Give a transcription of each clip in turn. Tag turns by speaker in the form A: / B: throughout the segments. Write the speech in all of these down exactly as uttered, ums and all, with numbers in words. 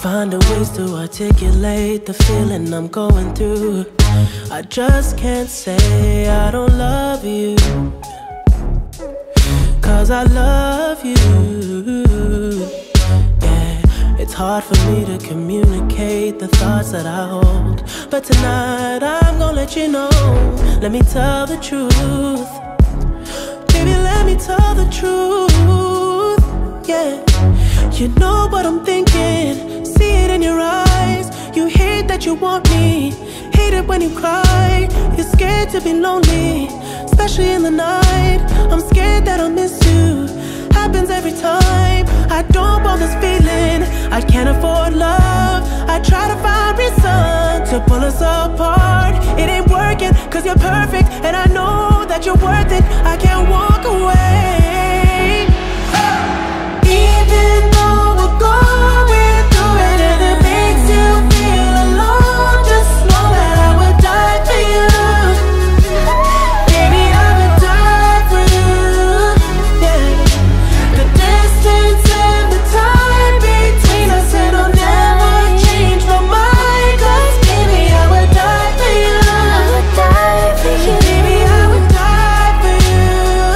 A: find a ways to articulate the feeling I'm going through. I just can't say I don't love you, 'cause I love you. Yeah, it's hard for me to communicate the thoughts that I hold, but tonight I'm gonna let you know. Let me tell the truth. Baby, let me tell the truth. Yeah, you know what I'm thinking, see it in your eyes. You hate that you want me, hate it when you cry. You're scared to be lonely, especially in the night. I'm scared that I'll miss you, happens every time. I don't want this feeling, I can't afford love. I try to find reason to pull us apart. It ain't working, 'cause you're perfect, and I know that you're worth it. I can't walk away. Even though we're going through it and it makes you feel alone, just know that I would die for you. Baby, I would die for you. Yeah. The distance and the time between us, it'll never change my mind. 'Cause baby, I would die for you. I would die for you. Baby, I would die for you.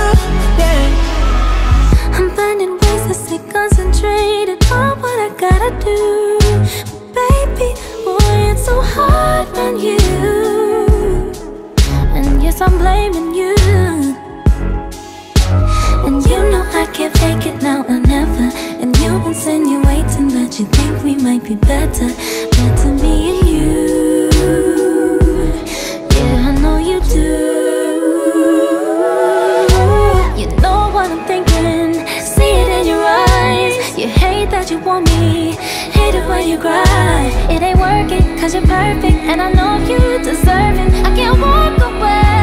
A: Yeah.
B: I'm finding ways to stay concentrated on what I gotta do. Baby, boy, it's so hard on you. And yes, I'm blaming you. And you know I can't fake it now or never. And you're insinuating that you think we might be better, better me and you. Yeah, I know you do. You know what I'm thinking, see it in your eyes. You hate that you want me, hate it when you cry. It ain't working, 'cause you're perfect, and I know you deserve it. I can't walk away.